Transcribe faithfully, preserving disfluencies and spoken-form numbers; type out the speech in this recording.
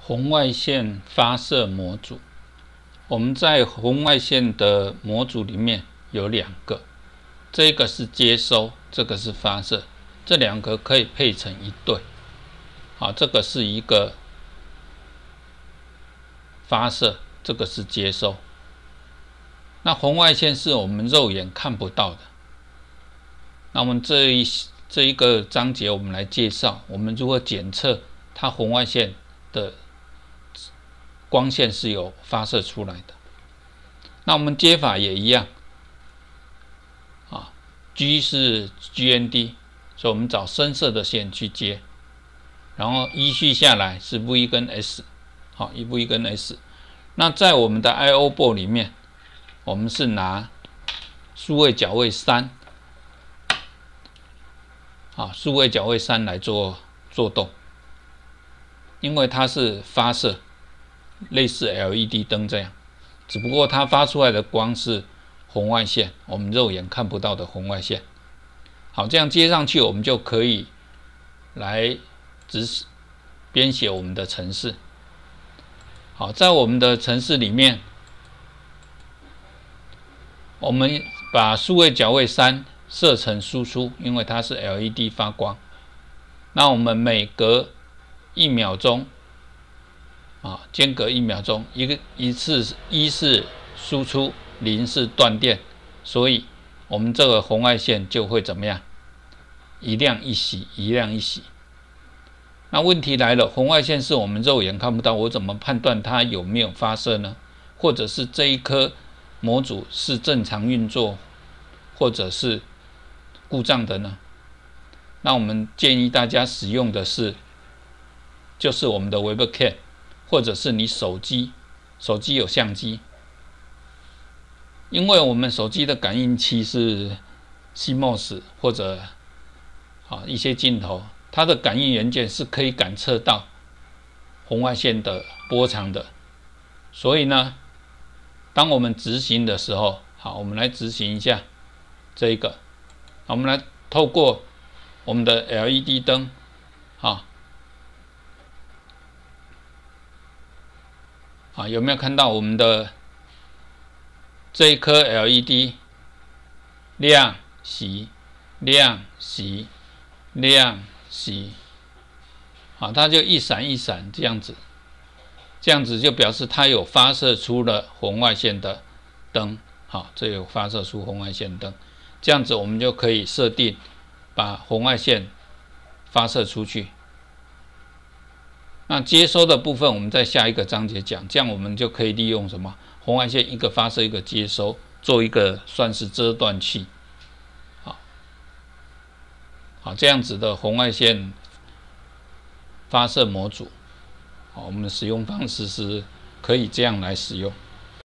红外线发射模组，我们在红外线的模组里面有两个，这个是接收，这个是发射，这两个可以配成一对。好，这个是一个发射，这个是接收。那红外线是我们肉眼看不到的。那我们这一这一个章节，我们来介绍我们如何检测它红外线的光线是有发射出来的。那我们接法也一样，啊 ，G 是 G N D， 所以我们找深色的线去接，然后依序下来是 V 跟 S， 好，一 V 跟 S。那在我们的 I O board 里面，我们是拿数位角位三，啊，数位角位三来做做动，因为它是发射，类似 L E D 灯这样，只不过它发出来的光是红外线，我们肉眼看不到的红外线。好，这样接上去，我们就可以来执编写我们的程式。好，在我们的程式里面，我们把数位角位三设成输出，因为它是 L E D 发光。那我们每隔一秒钟，啊，间隔一秒钟，一个一次一是输出，零是断电，所以我们这个红外线就会怎么样？一亮一熄，一亮一熄。那问题来了，红外线是我们肉眼看不到，我怎么判断它有没有发射呢？或者是这一颗模组是正常运作，或者是故障的呢？那我们建议大家使用的是，就是我们的 Webcam， 或者是你手机，手机有相机，因为我们手机的感应器是 C M O S 或者啊一些镜头，它的感应元件是可以感测到红外线的波长的，所以呢，当我们执行的时候，好，我们来执行一下这一个，我们来透过我们的 L E D 灯，啊，啊，有没有看到我们的这一颗 L E D 亮熄亮熄亮熄，好，它就一闪一闪这样子，这样子就表示它有发射出了红外线的灯，好，这有发射出红外线灯，这样子我们就可以设定把红外线发射出去。那接收的部分我们在下一个章节讲，这样我们就可以利用什么红外线一个发射一个接收，做一个算是遮断器。好，好，这样子的红外线发射模组，好，我们的使用方式是可以这样来使用。